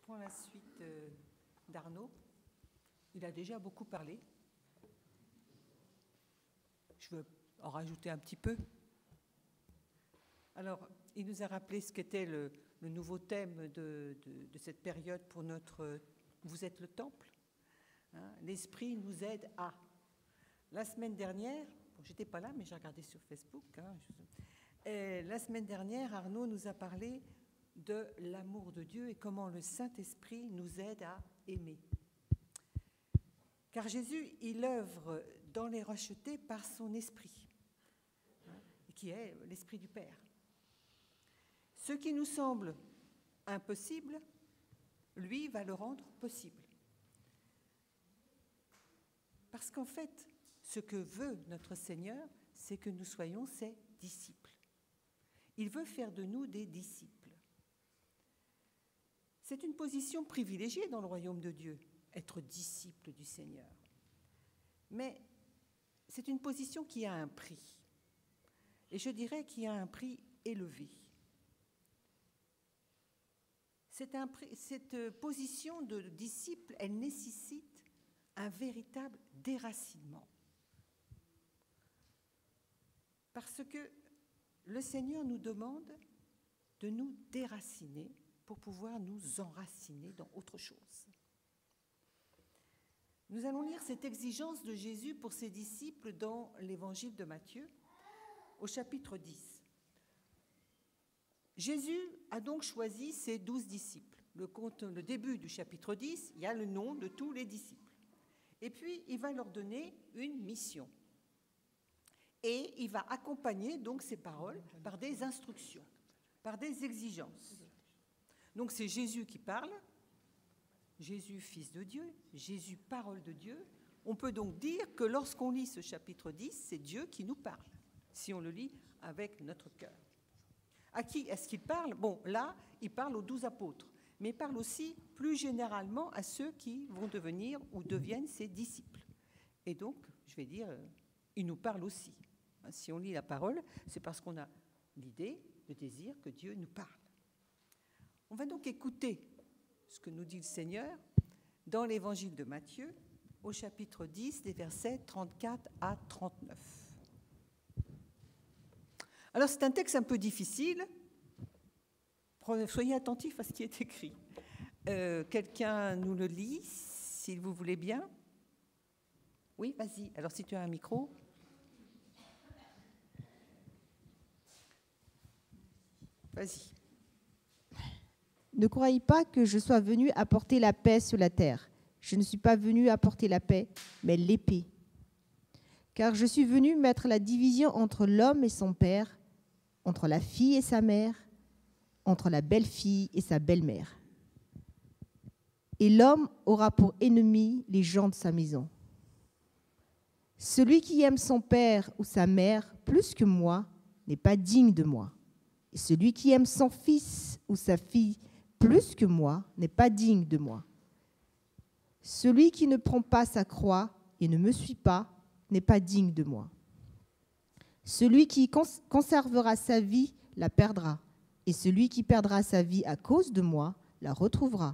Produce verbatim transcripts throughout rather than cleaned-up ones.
prends la suite euh, d'Arnaud. Il a déjà beaucoup parlé. Je veux en rajouter un petit peu. Alors, il nous a rappelé ce qu'était le, le nouveau thème de, de, de cette période pour notre « Vous êtes le temple hein ». L'Esprit nous aide à. La semaine dernière, bon, j'étais pas là, mais j'ai regardé sur Facebook. Hein, je, et la semaine dernière, Arnaud nous a parlé de l'amour de Dieu et comment le Saint-Esprit nous aide à aimer. Car Jésus, il œuvre dans les rachetés par son Esprit, hein, qui est l'Esprit du Père. Ce qui nous semble impossible, lui va le rendre possible. Parce qu'en fait, ce que veut notre Seigneur, c'est que nous soyons ses disciples. Il veut faire de nous des disciples. C'est une position privilégiée dans le royaume de Dieu, être disciple du Seigneur. Mais c'est une position qui a un prix. Et je dirais qu'il y a un prix élevé. C'est un prix, cette position de disciple, elle nécessite un véritable déracinement. Parce que le Seigneur nous demande de nous déraciner pour pouvoir nous enraciner dans autre chose. Nous allons lire cette exigence de Jésus pour ses disciples dans l'évangile de Matthieu, au chapitre dix. Jésus a donc choisi ses douze disciples. Le, compte, le début du chapitre dix, il y a le nom de tous les disciples. Et puis, il va leur donner une mission. Et il va accompagner donc ces paroles par des instructions, par des exigences. Donc c'est Jésus qui parle, Jésus, Fils de Dieu, Jésus, parole de Dieu. On peut donc dire que lorsqu'on lit ce chapitre dix, c'est Dieu qui nous parle, si on le lit avec notre cœur. À qui est-ce qu'il parle? Bon, là, il parle aux douze apôtres, mais il parle aussi plus généralement à ceux qui vont devenir ou deviennent ses disciples. Et donc, je vais dire, il nous parle aussi. Si on lit la parole, c'est parce qu'on a l'idée, le désir que Dieu nous parle. On va donc écouter ce que nous dit le Seigneur dans l'évangile de Matthieu, au chapitre dix, des versets trente-quatre à trente-neuf. Alors, c'est un texte un peu difficile. Soyez attentifs à ce qui est écrit. Euh, quelqu'un nous le lit, si vous voulez bien. Oui, vas-y. Alors, si tu as un micro. Vas-y. Ne croyez pas que je sois venu apporter la paix sur la terre. Je ne suis pas venu apporter la paix, mais l'épée. Car je suis venu mettre la division entre l'homme et son père, entre la fille et sa mère, entre la belle-fille et sa belle-mère. Et l'homme aura pour ennemi les gens de sa maison. Celui qui aime son père ou sa mère plus que moi n'est pas digne de moi. Et celui qui aime son fils ou sa fille plus que moi n'est pas digne de moi. Celui qui ne prend pas sa croix et ne me suit pas n'est pas digne de moi. Celui qui cons- conservera sa vie la perdra, et celui qui perdra sa vie à cause de moi la retrouvera.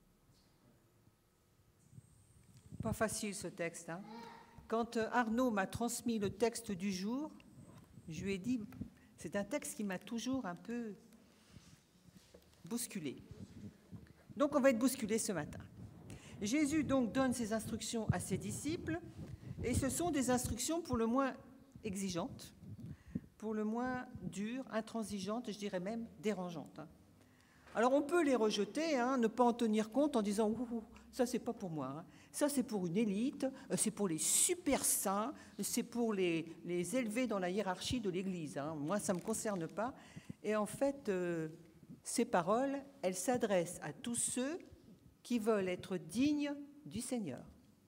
Pas facile ce texte. Hein. Quand Arnaud m'a transmis le texte du jour, je lui ai dit, c'est un texte qui m'a toujours un peu bousculé. Donc on va être bousculé ce matin. Jésus donc donne ses instructions à ses disciples, et ce sont des instructions pour le moins exigeantes, pour le moins dures, intransigeantes, je dirais même dérangeantes. Alors on peut les rejeter, hein, ne pas en tenir compte en disant ouh, « ça c'est pas pour moi, hein. Ça c'est pour une élite, c'est pour les super saints, c'est pour les, les élevés dans la hiérarchie de l'Église. Hein. Moi ça ne me concerne pas. » Et en fait, euh, ces paroles, elles s'adressent à tous ceux qui veulent être dignes du Seigneur.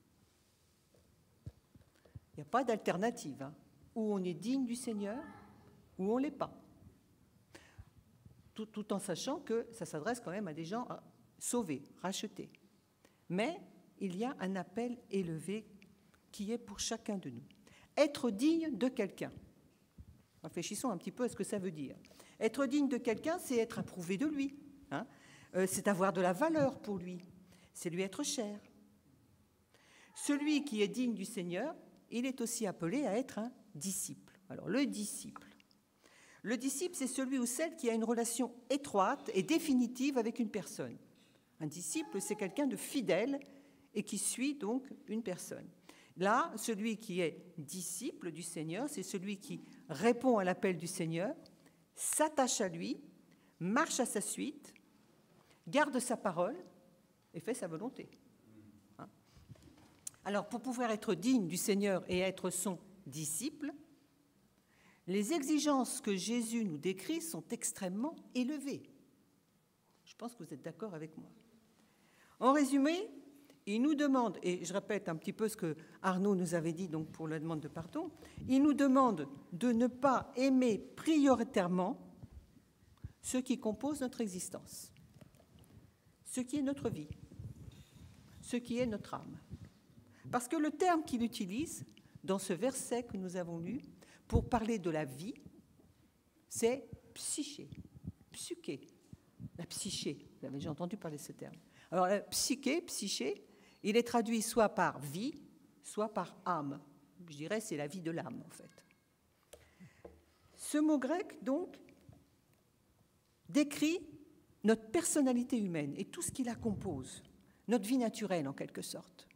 Il n'y a pas d'alternative. Hein. Ou on est digne du Seigneur, ou on ne l'est pas. Tout, tout en sachant que ça s'adresse quand même à des gens sauvés, rachetés. Mais il y a un appel élevé qui est pour chacun de nous. Être digne de quelqu'un. Réfléchissons un petit peu à ce que ça veut dire. Être digne de quelqu'un, c'est être approuvé de lui. Hein. euh, c'est avoir de la valeur pour lui, c'est lui être cher. Celui qui est digne du Seigneur, il est aussi appelé à être un disciple. Alors, le disciple. Le disciple, c'est celui ou celle qui a une relation étroite et définitive avec une personne. Un disciple, c'est quelqu'un de fidèle et qui suit donc une personne. Là, celui qui est disciple du Seigneur, c'est celui qui répond à l'appel du Seigneur, s'attache à lui, marche à sa suite, garde sa parole et fait sa volonté. Hein? Alors, pour pouvoir être digne du Seigneur et être son disciple, les exigences que Jésus nous décrit sont extrêmement élevées. Je pense que vous êtes d'accord avec moi. En résumé, il nous demande, et je répète un petit peu ce que Arnaud nous avait dit donc pour la demande de pardon, il nous demande de ne pas aimer prioritairement ce qui compose notre existence, ce qui est notre vie, ce qui est notre âme. Parce que le terme qu'il utilise dans ce verset que nous avons lu, pour parler de la vie, c'est psyché, psyché, la psyché. Vous avez déjà entendu parler de ce terme. Alors, la psyché, psyché, il est traduit soit par vie, soit par âme. Je dirais c'est la vie de l'âme, en fait. Ce mot grec, donc, décrit notre personnalité humaine et tout ce qui la compose, notre vie naturelle, en quelque sorte.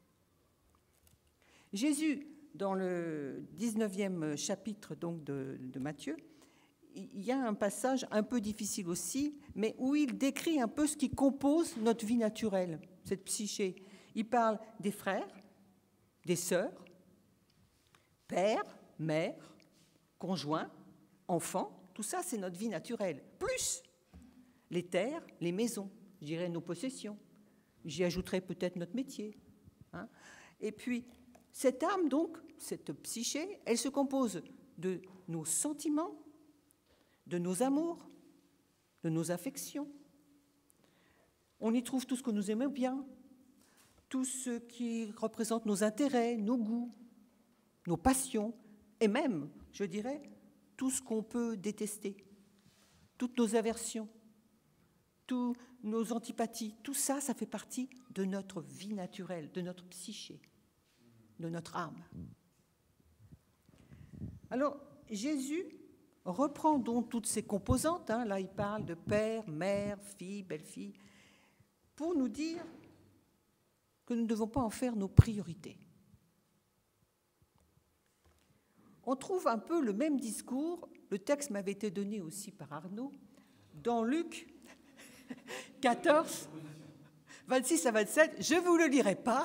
Jésus, dans le dix-neuvième chapitre donc, de, de Matthieu, il y a un passage un peu difficile aussi, mais où il décrit un peu ce qui compose notre vie naturelle, cette psyché. Il parle des frères, des sœurs, père, mère, conjoint, enfant, tout ça c'est notre vie naturelle. Plus les terres, les maisons, je dirais nos possessions. J'y ajouterais peut-être notre métier. Hein. Et puis, cette âme, donc, cette psyché, elle se compose de nos sentiments, de nos amours, de nos affections. On y trouve tout ce que nous aimons bien, tout ce qui représente nos intérêts, nos goûts, nos passions, et même, je dirais, tout ce qu'on peut détester, toutes nos aversions, toutes nos antipathies, tout ça, ça fait partie de notre vie naturelle, de notre psyché, de notre âme. Alors, Jésus reprend donc toutes ces composantes, hein, là il parle de père, mère, fille, belle-fille, pour nous dire que nous ne devons pas en faire nos priorités. On trouve un peu le même discours, le texte m'avait été donné aussi par Arnaud, dans Luc quatorze, vingt-six à vingt-sept, je ne vous le lirai pas.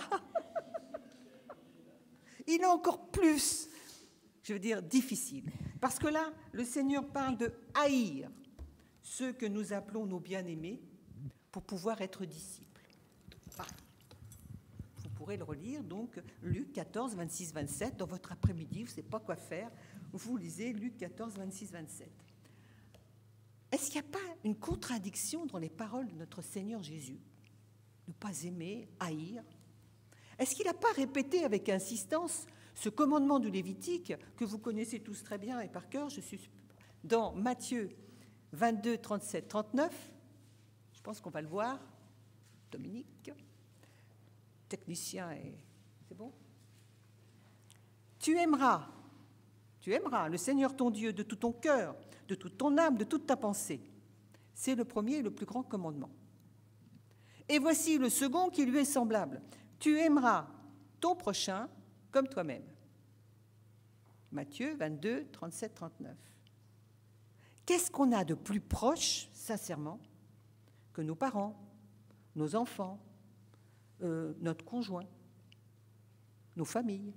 Il est encore plus, je veux dire, difficile. Parce que là, le Seigneur parle de haïr ceux que nous appelons nos bien-aimés pour pouvoir être disciples. Ah. Vous pourrez le relire, donc, Luc quatorze, vingt-six, vingt-sept. Dans votre après-midi, vous ne savez pas quoi faire, vous lisez Luc quatorze, vingt-six, vingt-sept. Est-ce qu'il n'y a pas une contradiction dans les paroles de notre Seigneur Jésus? Ne pas aimer, haïr. Est-ce qu'il n'a pas répété avec insistance ce commandement du Lévitique que vous connaissez tous très bien et par cœur? Je suis dans Matthieu vingt-deux, trente-sept, trente-neuf. Je pense qu'on va le voir. Dominique, technicien, et c'est bon. Tu aimeras, tu aimeras le Seigneur ton Dieu de tout ton cœur, de toute ton âme, de toute ta pensée. C'est le premier et le plus grand commandement. Et voici le second qui lui est semblable. Tu aimeras ton prochain comme toi-même. Matthieu vingt-deux, trente-sept, trente-neuf. Qu'est-ce qu'on a de plus proche, sincèrement, que nos parents, nos enfants, euh, notre conjoint, nos familles?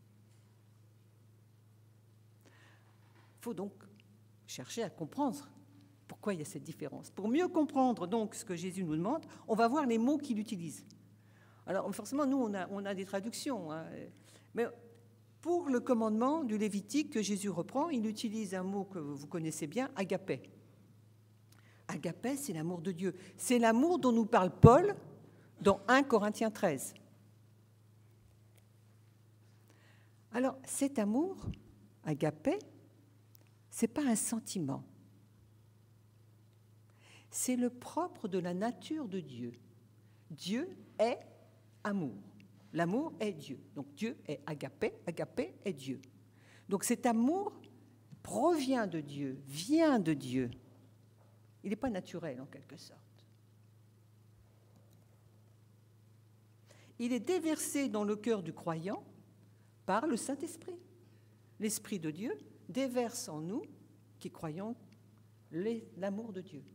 Il faut donc chercher à comprendre pourquoi il y a cette différence. Pour mieux comprendre donc ce que Jésus nous demande, on va voir les mots qu'il utilise. Alors forcément, nous, on a, on a des traductions, hein, mais pour le commandement du Lévitique que Jésus reprend, il utilise un mot que vous connaissez bien, agapé. Agapé, c'est l'amour de Dieu. C'est l'amour dont nous parle Paul dans un Corinthiens treize. Alors, cet amour, agapé, ce n'est pas un sentiment. C'est le propre de la nature de Dieu. Dieu est amour. L'amour est Dieu. Donc Dieu est agapé, agapé est Dieu. Donc cet amour provient de Dieu, vient de Dieu. Il n'est pas naturel en quelque sorte. Il est déversé dans le cœur du croyant par le Saint-Esprit. L'Esprit de Dieu déverse en nous, qui croyons, l'amour de Dieu.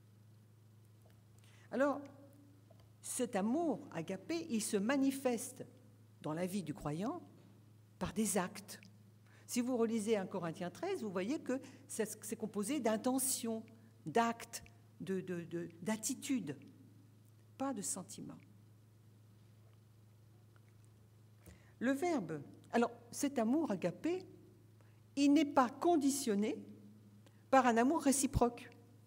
Alors, cet amour agapé, il se manifeste dans la vie du croyant par des actes. Si vous relisez un Corinthiens treize, vous voyez que c'est composé d'intentions, d'actes, de, de, de, d'attitudes, pas de sentiments. Le verbe, alors cet amour agapé, il n'est pas conditionné par un amour réciproque.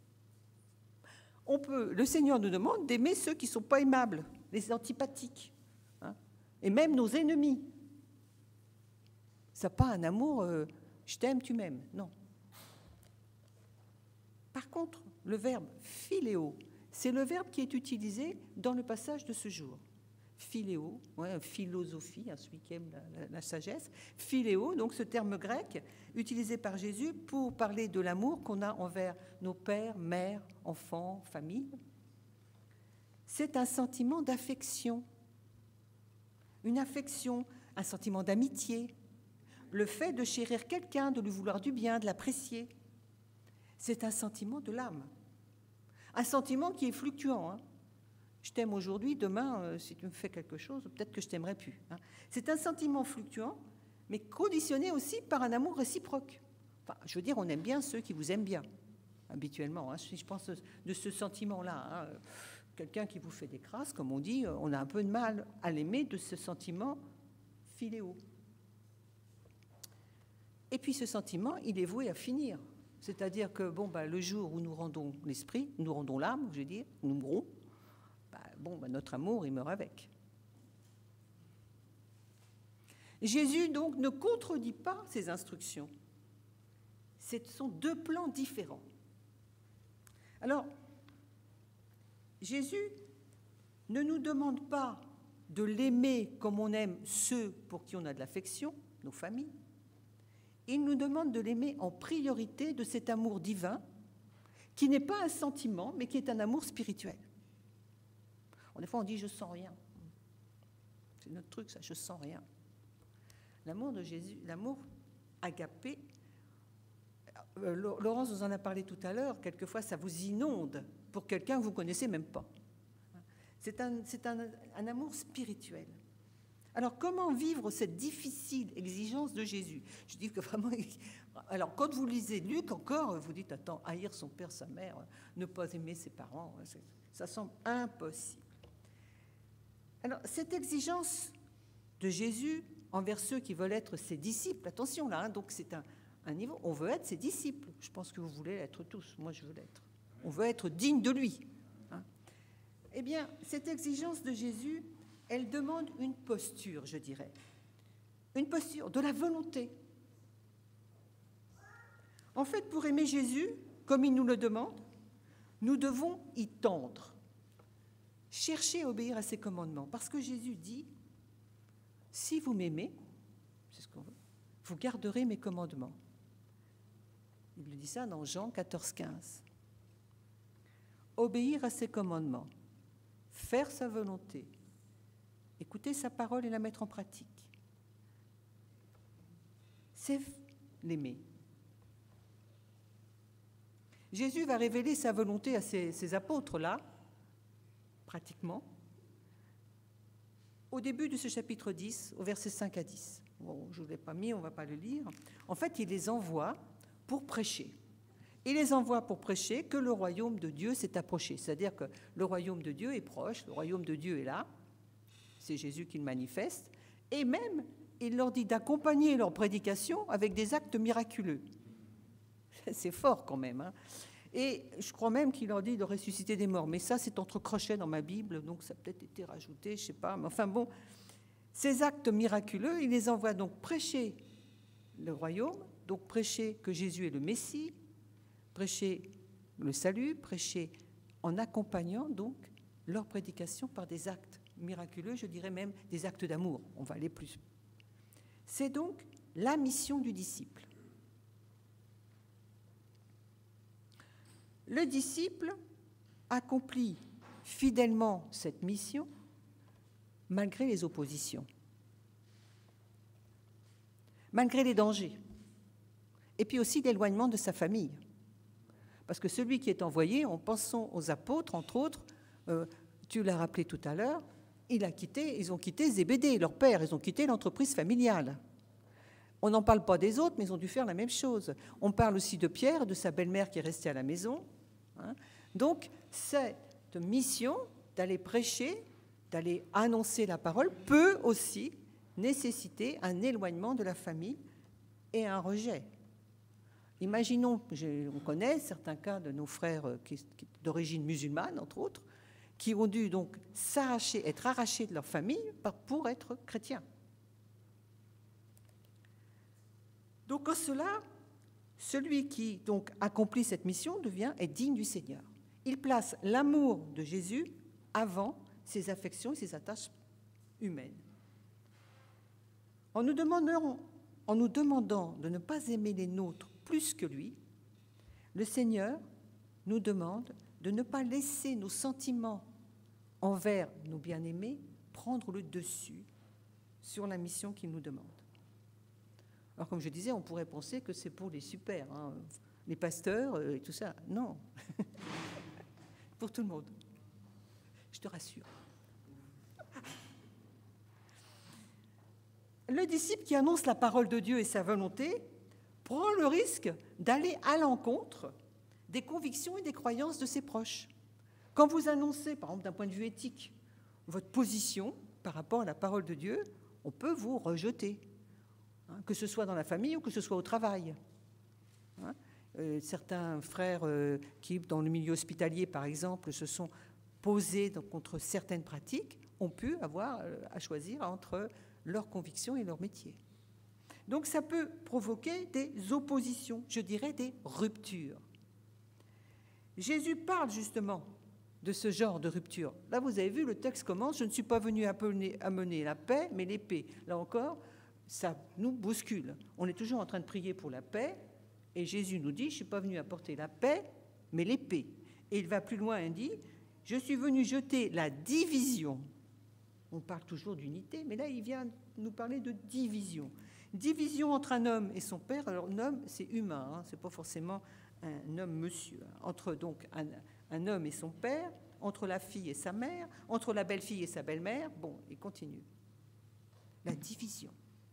On peut, le Seigneur nous demande d'aimer ceux qui ne sont pas aimables, les antipathiques, hein, et même nos ennemis. Ça n'a pas un amour, euh, je t'aime, tu m'aimes, non. Par contre, le verbe philéo, c'est le verbe qui est utilisé dans le passage de ce jour. Philéo, ouais, philosophie, hein, celui qui aime la, la, la sagesse. Philéo, donc ce terme grec utilisé par Jésus pour parler de l'amour qu'on a envers nos pères, mères, enfants, famille. C'est un sentiment d'affection, une affection, un sentiment d'amitié, le fait de chérir quelqu'un, de lui vouloir du bien, de l'apprécier. C'est un sentiment de l'âme, un sentiment qui est fluctuant, hein. Je t'aime aujourd'hui, demain, euh, si tu me fais quelque chose, peut-être que je t'aimerai plus. Hein. C'est un sentiment fluctuant, mais conditionné aussi par un amour réciproque. Enfin, je veux dire, on aime bien ceux qui vous aiment bien, habituellement. Hein. Si je pense de ce sentiment-là, hein, quelqu'un qui vous fait des crasses, comme on dit, on a un peu de mal à l'aimer de ce sentiment philéo. Et puis ce sentiment, il est voué à finir. C'est-à-dire que bon, bah, le jour où nous rendons l'esprit, nous rendons l'âme, je veux dire, nous mourrons, bon, ben notre amour, il meurt avec. Jésus, donc, ne contredit pas ses instructions. Ce sont deux plans différents. Alors, Jésus ne nous demande pas de l'aimer comme on aime ceux pour qui on a de l'affection, nos familles. Il nous demande de l'aimer en priorité de cet amour divin, qui n'est pas un sentiment, mais qui est un amour spirituel. Des fois, on dit « je sens rien ». C'est notre truc, ça, « je sens rien ». L'amour de Jésus, l'amour agapé, euh, Laurence vous en a parlé tout à l'heure, quelquefois, ça vous inonde pour quelqu'un que vous ne connaissez même pas. C'est un, c'est un, un amour spirituel. Alors, comment vivre cette difficile exigence de Jésus? Je dis que vraiment... Alors, quand vous lisez Luc encore, vous dites « attends, haïr son père, sa mère, ne pas aimer ses parents », ça semble impossible. Alors, cette exigence de Jésus envers ceux qui veulent être ses disciples, attention là, hein, donc c'est un, un niveau, on veut être ses disciples. Je pense que vous voulez l'être tous, moi je veux l'être. On veut être digne de lui. Hein. Eh bien, cette exigence de Jésus, elle demande une posture, je dirais. Une posture de la volonté. En fait, pour aimer Jésus, comme il nous le demande, nous devons y tendre. Cherchez à obéir à ses commandements. Parce que Jésus dit, si vous m'aimez, c'est ce qu'on veut, vous garderez mes commandements. Il dit ça dans Jean quatorze, quinze. Obéir à ses commandements, faire sa volonté, écouter sa parole et la mettre en pratique. C'est l'aimer. Jésus va révéler sa volonté à ses, ses apôtres-là, pratiquement, au début de ce chapitre dix, au verset cinq à dix. Bon, je ne l'ai pas mis, on ne va pas le lire. En fait, il les envoie pour prêcher. Il les envoie pour prêcher que le royaume de Dieu s'est approché. C'est-à-dire que le royaume de Dieu est proche, le royaume de Dieu est là. C'est Jésus qui le manifeste. Et même, il leur dit d'accompagner leur prédication avec des actes miraculeux. C'est fort quand même, hein. Et je crois même qu'il leur dit de ressusciter des morts. Mais ça, c'est entre crochets dans ma Bible, donc ça a peut-être été rajouté, je ne sais pas. Mais enfin bon, ces actes miraculeux, il les envoie donc prêcher le royaume, donc prêcher que Jésus est le Messie, prêcher le salut, prêcher en accompagnant donc leur prédication par des actes miraculeux, je dirais même des actes d'amour. On va aller plus. C'est donc la mission du disciple. Le disciple accomplit fidèlement cette mission malgré les oppositions, malgré les dangers, et puis aussi l'éloignement de sa famille. Parce que celui qui est envoyé, en pensant aux apôtres, entre autres, euh, tu l'as rappelé tout à l'heure, il a quitté, ils ont quitté Zébédée, leur père, ils ont quitté l'entreprise familiale. On n'en parle pas des autres, mais ils ont dû faire la même chose. On parle aussi de Pierre, de sa belle-mère qui est restée à la maison. Hein. Donc, cette mission d'aller prêcher, d'aller annoncer la parole, peut aussi nécessiter un éloignement de la famille et un rejet. Imaginons, on connaît certains cas de nos frères qui, qui, d'origine musulmane, entre autres, qui ont dû donc s'arracher, être arrachés de leur famille pour être chrétiens. Donc en cela, celui qui donc accomplit cette mission devient est digne du Seigneur. Il place l'amour de Jésus avant ses affections et ses attaches humaines. En nous demandant, en nous demandant de ne pas aimer les nôtres plus que lui, le Seigneur nous demande de ne pas laisser nos sentiments envers nos bien-aimés prendre le dessus sur la mission qu'il nous demande. Alors, comme je disais, on pourrait penser que c'est pour les super, hein, les pasteurs et tout ça. Non, pour tout le monde. Je te rassure. Le disciple qui annonce la parole de Dieu et sa volonté prend le risque d'aller à l'encontre des convictions et des croyances de ses proches. Quand vous annoncez, par exemple, d'un point de vue éthique, votre position par rapport à la parole de Dieu, on peut vous rejeter, hein, que ce soit dans la famille ou que ce soit au travail. Hein, euh, certains frères euh, qui, dans le milieu hospitalier, par exemple, se sont posés donc, contre certaines pratiques, ont pu avoir euh, à choisir entre leurs convictions et leur métier. Donc ça peut provoquer des oppositions, je dirais des ruptures. Jésus parle justement de ce genre de rupture. Là, vous avez vu, le texte commence « Je ne suis pas venu amener la paix, mais l'épée ». Là encore, ça nous bouscule. On est toujours en train de prier pour la paix, et Jésus nous dit « Je ne suis pas venu apporter la paix, mais l'épée ». Et il va plus loin et dit « Je suis venu jeter la division ». On parle toujours d'unité, mais là, il vient nous parler de division. Division entre un homme et son père. Alors, un homme, c'est humain, hein, ce n'est pas forcément un homme monsieur. Entre donc un, un homme et son père, entre la fille et sa mère, entre la belle-fille et sa belle-mère. Bon, il continue. La division.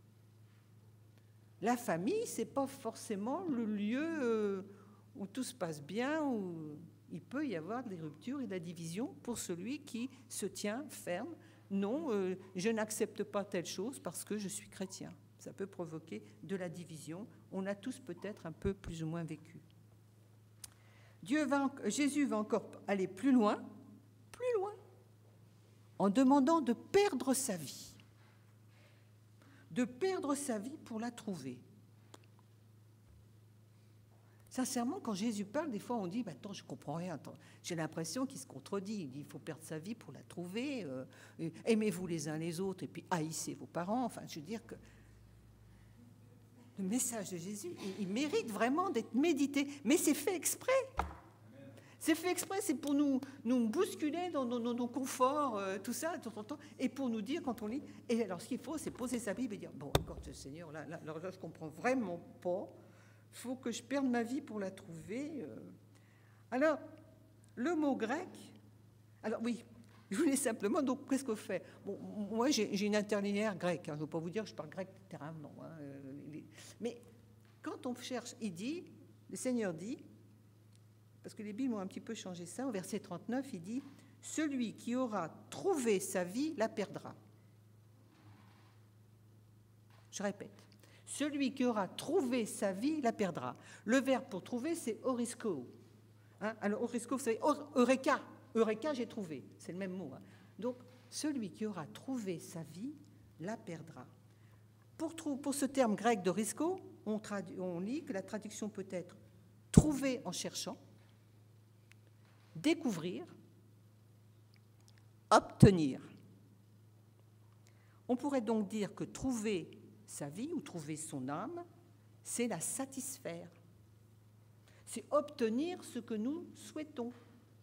La famille, ce n'est pas forcément le lieu où tout se passe bien, où il peut y avoir des ruptures et de la division pour celui qui se tient ferme. Non, euh, je n'accepte pas telle chose parce que je suis chrétien. Ça peut provoquer de la division. On a tous peut-être un peu plus ou moins vécu. Dieu va, Jésus va encore aller plus loin, plus loin, en demandant de perdre sa vie. De perdre sa vie pour la trouver. Sincèrement, quand Jésus parle, des fois on dit bah, « Attends, je ne comprends rien. Attends. » J'ai l'impression qu'il se contredit. Il dit « Il faut perdre sa vie pour la trouver. Euh, aimez-vous les uns les autres et puis haïssez vos parents. » Enfin, je veux dire que le message de Jésus, il, il mérite vraiment d'être médité. Mais c'est fait exprès. C'est fait exprès, c'est pour nous, nous bousculer dans nos, nos, nos conforts, euh, tout ça, tout, tout, tout, et pour nous dire quand on lit. Et alors, ce qu'il faut, c'est poser sa Bible et dire « Bon, encore, Seigneur, là, là, là, là je ne comprends vraiment pas. Il faut que je perde ma vie pour la trouver. » Alors, le mot grec, alors oui, je voulais simplement, donc qu'est-ce qu'on fait? Bon, moi, j'ai, j'ai une interlinéaire grecque, hein, je ne veux pas vous dire que je parle grec littéralement. Hein, les, mais quand on cherche, il dit, le Seigneur dit, parce que les Bibles ont un petit peu changé ça, au verset trente-neuf, il dit « Celui qui aura trouvé sa vie la perdra. » Je répète. Celui qui aura trouvé sa vie la perdra. Le verbe pour trouver, c'est orisko. Hein? Alors, orisko, vous savez, eureka. Eureka, j'ai trouvé. C'est le même mot. Hein? Donc, celui qui aura trouvé sa vie la perdra. Pour, pour ce terme grec d'orisko, on, on lit que la traduction peut être trouver en cherchant, découvrir, obtenir. On pourrait donc dire que trouver sa vie ou trouver son âme, c'est la satisfaire. C'est obtenir ce que nous souhaitons.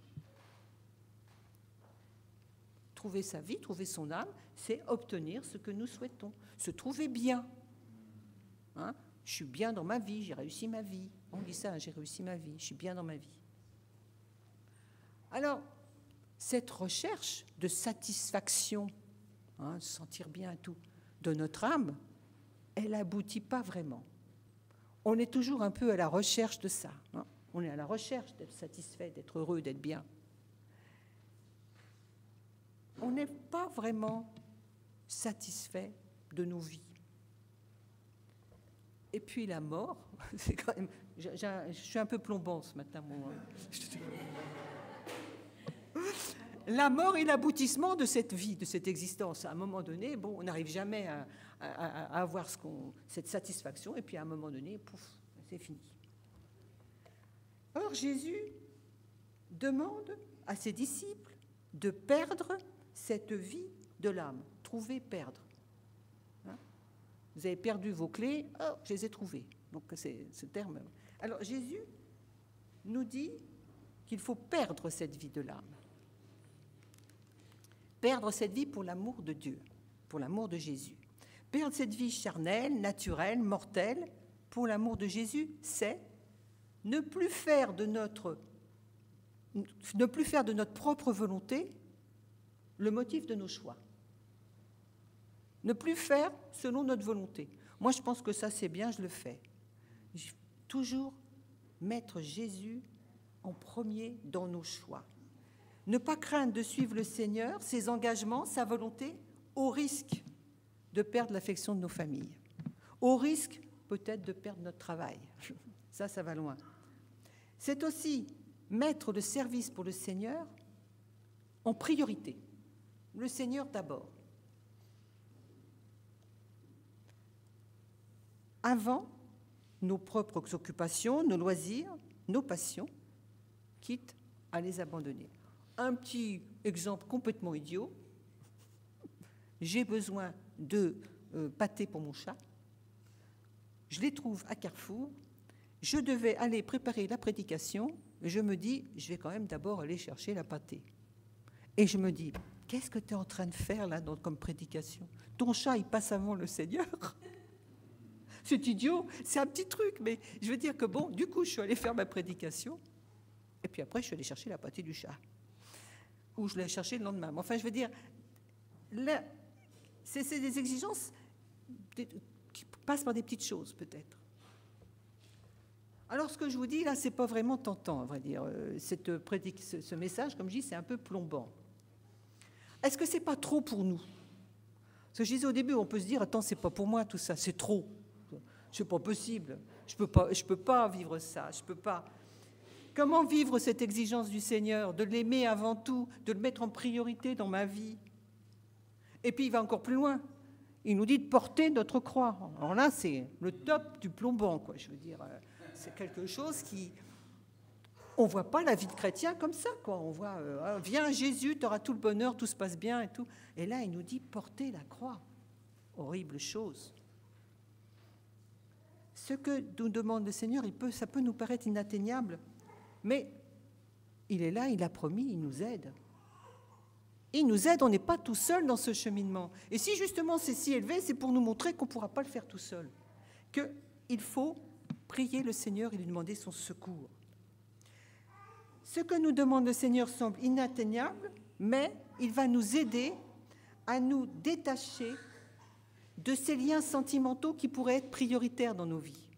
Trouver sa vie, trouver son âme, c'est obtenir ce que nous souhaitons. Se trouver bien. Hein? Je suis bien dans ma vie, j'ai réussi ma vie. On dit ça, j'ai réussi ma vie, je suis bien dans ma vie. Alors, cette recherche de satisfaction, hein, de se sentir bien et tout, de notre âme, elle n'aboutit pas vraiment. On est toujours un peu à la recherche de ça. Hein. On est à la recherche d'être satisfait, d'être heureux, d'être bien. On n'est pas vraiment satisfait de nos vies. Et puis la mort, c'est quand même... Je, je, je suis un peu plombant ce matin, moi. La mort est l'aboutissement de cette vie, de cette existence. À un moment donné, bon, on n'arrive jamais à, à, à avoir ce qu'on, cette satisfaction, et puis à un moment donné, pouf, c'est fini. Or, Jésus demande à ses disciples de perdre cette vie de l'âme. Trouver, perdre. Hein? Vous avez perdu vos clés, oh, je les ai trouvées. Donc, c'est ce terme. Alors, Jésus nous dit qu'il faut perdre cette vie de l'âme. Perdre cette vie pour l'amour de Dieu, pour l'amour de Jésus. Perdre cette vie charnelle, naturelle, mortelle, pour l'amour de Jésus, c'est ne plus faire de notre, ne plus faire de notre propre volonté le motif de nos choix. Ne plus faire selon notre volonté. Moi, je pense que ça, c'est bien, je le fais. Je, toujours mettre Jésus en premier dans nos choix. Ne pas craindre de suivre le Seigneur, ses engagements, sa volonté, au risque de perdre l'affection de nos familles, au risque peut-être de perdre notre travail. Ça, ça va loin. C'est aussi mettre le service pour le Seigneur en priorité. Le Seigneur d'abord. Avant nos propres occupations, nos loisirs, nos passions, quitte à les abandonner. Un petit exemple complètement idiot. J'ai besoin de euh, pâté pour mon chat. Je les trouve à Carrefour. Je devais aller préparer la prédication. Je me dis, je vais quand même d'abord aller chercher la pâté. Et je me dis, qu'est-ce que tu es en train de faire là dans, comme prédication? Ton chat, il passe avant le Seigneur. C'est idiot, c'est un petit truc, mais je veux dire que bon, du coup, je suis allée faire ma prédication. Et puis après, je suis allée chercher la pâté du chat. Ou je l'ai cherché le lendemain. Enfin, je veux dire, là, c'est, c'est des exigences qui passent par des petites choses, peut-être. Alors, ce que je vous dis, là, c'est pas vraiment tentant, à vrai dire. Cette prédic- ce, ce message, comme je dis, c'est un peu plombant. Est-ce que c'est pas trop pour nous? Parce que je disais au début, on peut se dire, attends, c'est pas pour moi tout ça, c'est trop. C'est pas possible. Je peux pas, je peux pas vivre ça, je peux pas... Comment vivre cette exigence du Seigneur, de l'aimer avant tout, de le mettre en priorité dans ma vie? Et puis il va encore plus loin. Il nous dit de porter notre croix. Alors là, c'est le top du plombant, quoi. Je veux dire, c'est quelque chose qui... On ne voit pas la vie de chrétien comme ça, quoi. On voit, euh, viens Jésus, tu auras tout le bonheur, tout se passe bien et tout. Et là, il nous dit porter la croix. Horrible chose. Ce que nous demande le Seigneur, il peut, ça peut nous paraître inatteignable. Mais il est là, il a promis, il nous aide. Il nous aide, on n'est pas tout seul dans ce cheminement. Et si justement c'est si élevé, c'est pour nous montrer qu'on ne pourra pas le faire tout seul. Qu'il faut prier le Seigneur et lui demander son secours. Ce que nous demande le Seigneur semble inatteignable, mais il va nous aider à nous détacher de ces liens sentimentaux qui pourraient être prioritaires dans nos vies.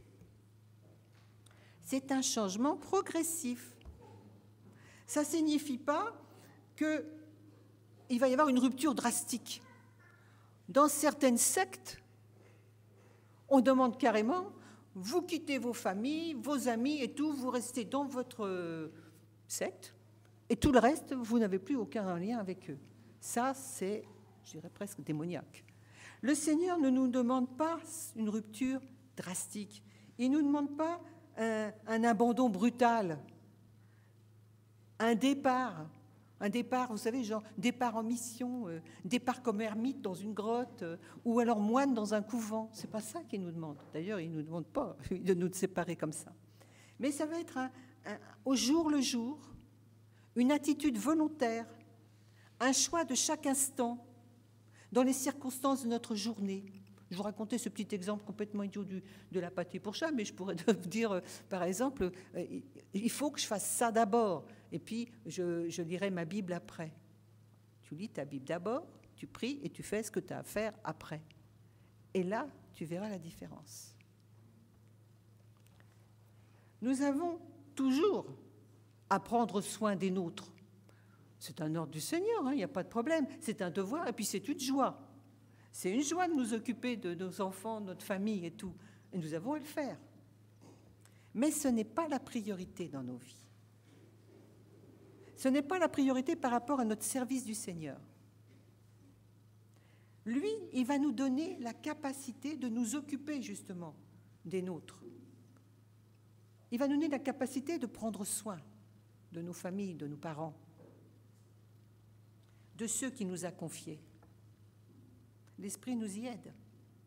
C'est un changement progressif. Ça ne signifie pas qu'il va y avoir une rupture drastique. Dans certaines sectes, on demande carrément, vous quittez vos familles, vos amis et tout, vous restez dans votre secte, et tout le reste, vous n'avez plus aucun lien avec eux. Ça, c'est, je dirais, presque démoniaque. Le Seigneur ne nous demande pas une rupture drastique. Il ne nous demande pas un, un abandon brutal. un départ, un départ, vous savez, genre départ en mission, euh, départ comme ermite dans une grotte, euh, ou alors moine dans un couvent. C'est pas ça qu'il nous demande. D'ailleurs, il ne nous demande pas de nous séparer comme ça. Mais ça va être un, un, au jour le jour, une attitude volontaire, un choix de chaque instant, dans les circonstances de notre journée. Je vous racontais ce petit exemple complètement idiot du, de la pâtée pour chat, mais je pourrais vous dire, euh, par exemple, euh, il faut que je fasse ça d'abord, et puis je, je lirai ma Bible après. Tu lis ta Bible d'abord, tu pries, et tu fais ce que tu as à faire après. Et là, tu verras la différence. Nous avons toujours à prendre soin des nôtres. C'est un ordre du Seigneur, hein, il n'y a pas de problème. C'est un devoir, et puis c'est une joie. C'est une joie de nous occuper de nos enfants, de notre famille et tout. Et nous avons à le faire. Mais ce n'est pas la priorité dans nos vies. Ce n'est pas la priorité par rapport à notre service du Seigneur. Lui, il va nous donner la capacité de nous occuper justement des nôtres. Il va nous donner la capacité de prendre soin de nos familles, de nos parents, de ceux qu'il nous a confiés. L'Esprit nous y aide.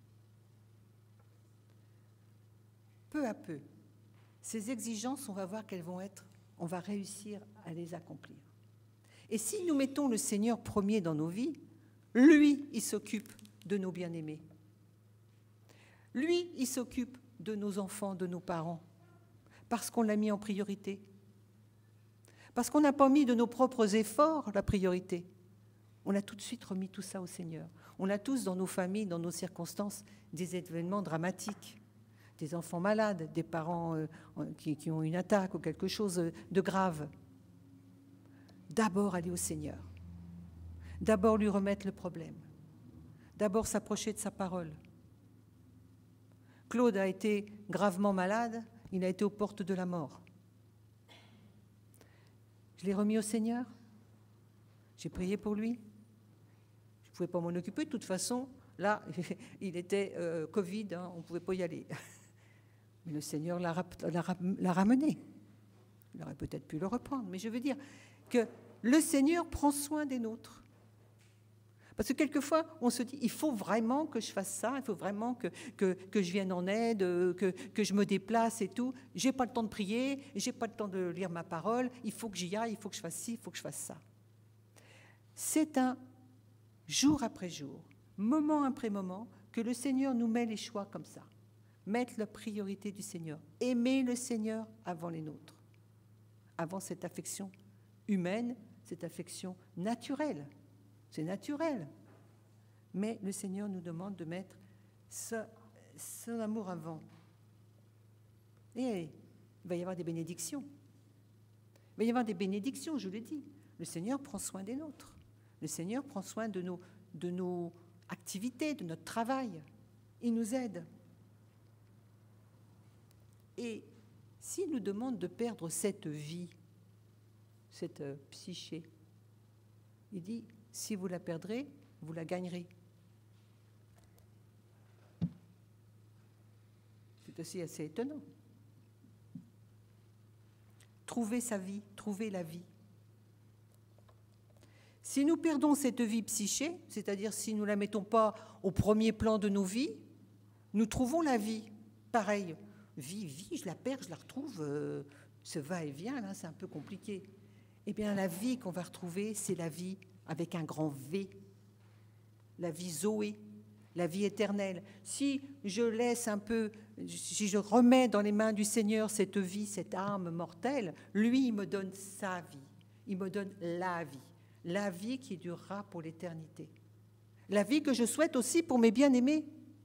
Peu à peu, ces exigences, on va voir qu'elles vont être, on va réussir à les accomplir. Et si nous mettons le Seigneur premier dans nos vies, lui, il s'occupe de nos bien-aimés. Lui, il s'occupe de nos enfants, de nos parents, parce qu'on l'a mis en priorité. Parce qu'on n'a pas mis de nos propres efforts la priorité. On a tout de suite remis tout ça au Seigneur. On a tous dans nos familles, dans nos circonstances, des événements dramatiques, des enfants malades, des parents euh, qui, qui ont une attaque ou quelque chose de grave. D'abord aller au Seigneur. D'abord lui remettre le problème. D'abord s'approcher de sa parole. Claude a été gravement malade, il a été aux portes de la mort. Je l'ai remis au Seigneur. J'ai prié pour lui. Je ne pouvais pas m'en occuper. De toute façon, là, il était euh, Covid, hein, on ne pouvait pas y aller. Mais le Seigneur l'a, l'a, l'a ramené. Il aurait peut-être pu le reprendre. Mais je veux dire que le Seigneur prend soin des nôtres. Parce que quelquefois, on se dit, il faut vraiment que je fasse ça, il faut vraiment que, que, que je vienne en aide, que, que je me déplace et tout. Je n'ai pas le temps de prier, je n'ai pas le temps de lire ma parole, il faut que j'y aille, il faut que je fasse ci, il faut que je fasse ça. C'est un jour après jour, moment après moment, que le Seigneur nous met les choix comme ça. Mettre la priorité du Seigneur. Aimer le Seigneur avant les nôtres. Avant cette affection humaine, cette affection naturelle. C'est naturel. Mais le Seigneur nous demande de mettre ce, son amour avant. Et il va y avoir des bénédictions. Il va y avoir des bénédictions, je l'ai dit. Le Seigneur prend soin des nôtres. Le Seigneur prend soin de nos, de nos activités, de notre travail. Il nous aide. Et s'il nous demande de perdre cette vie, cette psyché, il dit, si vous la perdrez, vous la gagnerez. C'est aussi assez étonnant. Trouver sa vie, trouver la vie. Si nous perdons cette vie psyché, c'est-à-dire si nous ne la mettons pas au premier plan de nos vies, nous trouvons la vie. Pareil, vie, vie, je la perds, je la retrouve, euh, ce va-et-vient, là, c'est un peu compliqué. Eh bien, la vie qu'on va retrouver, c'est la vie avec un grand V, la vie Zoé, la vie éternelle. Si je laisse un peu, si je remets dans les mains du Seigneur cette vie, cette âme mortelle, lui, il me donne sa vie, il me donne la vie, la vie qui durera pour l'éternité. La vie que je souhaite aussi pour mes bien-aimés.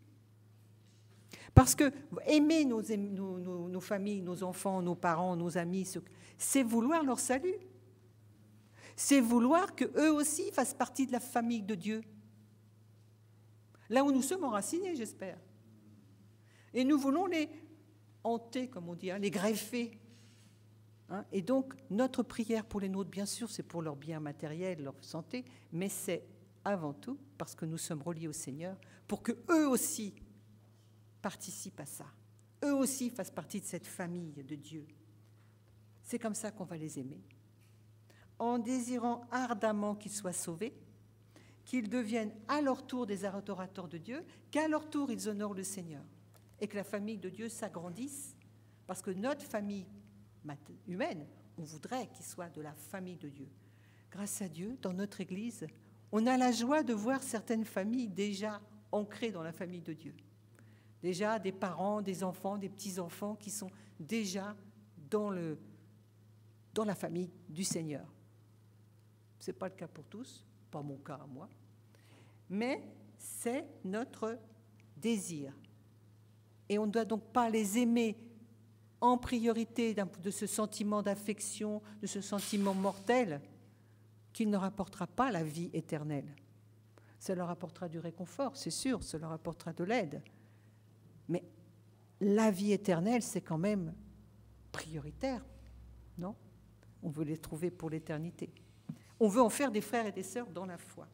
Parce que aimer nos, nos, nos, nos familles, nos enfants, nos parents, nos amis, c'est vouloir leur salut. C'est vouloir qu'eux aussi fassent partie de la famille de Dieu. Là où nous sommes enracinés, j'espère. Et nous voulons les hanter, comme on dit, hein, les greffer. Hein, et donc, notre prière pour les nôtres, bien sûr, c'est pour leur bien matériel, leur santé, mais c'est avant tout parce que nous sommes reliés au Seigneur, pour qu'eux aussi participent à ça. Eux aussi fassent partie de cette famille de Dieu. C'est comme ça qu'on va les aimer. en désirant ardemment qu'ils soient sauvés, qu'ils deviennent à leur tour des adorateurs de Dieu, qu'à leur tour ils honorent le Seigneur, et que la famille de Dieu s'agrandisse, parce que notre famille humaine, on voudrait qu'il soit de la famille de Dieu. Grâce à Dieu, dans notre Église, on a la joie de voir certaines familles déjà ancrées dans la famille de Dieu. Déjà des parents, des enfants, des petits-enfants qui sont déjà dans, le, dans la famille du Seigneur. Ce n'est pas le cas pour tous, pas mon cas à moi, mais c'est notre désir. Et on ne doit donc pas les aimer en priorité de ce sentiment d'affection, de ce sentiment mortel, qui ne leur apportera pas la vie éternelle. Ça leur apportera du réconfort, c'est sûr, ça leur apportera de l'aide. Mais la vie éternelle, c'est quand même prioritaire, non? On veut les trouver pour l'éternité. On veut en faire des frères et des sœurs dans la foi.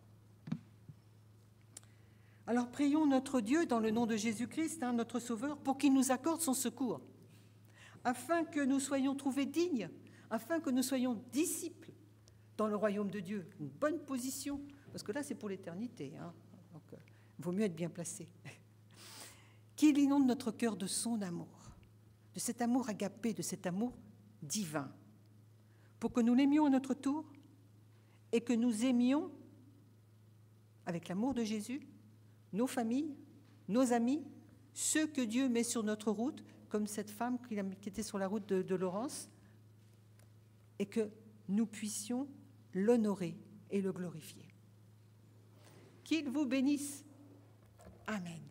Alors prions notre Dieu dans le nom de Jésus-Christ, hein, notre Sauveur, pour qu'il nous accorde son secours, afin que nous soyons trouvés dignes, afin que nous soyons disciples dans le royaume de Dieu, une bonne position, parce que là c'est pour l'éternité, hein, donc il euh, vaut mieux être bien placé. Qu'il inonde notre cœur de son amour, de cet amour agapé, de cet amour divin, pour que nous l'aimions à notre tour et que nous aimions, avec l'amour de Jésus, nos familles, nos amis, ceux que Dieu met sur notre route, comme cette femme qui était sur la route de, de Laurence, et que nous puissions l'honorer et le glorifier. Qu'il vous bénisse. Amen.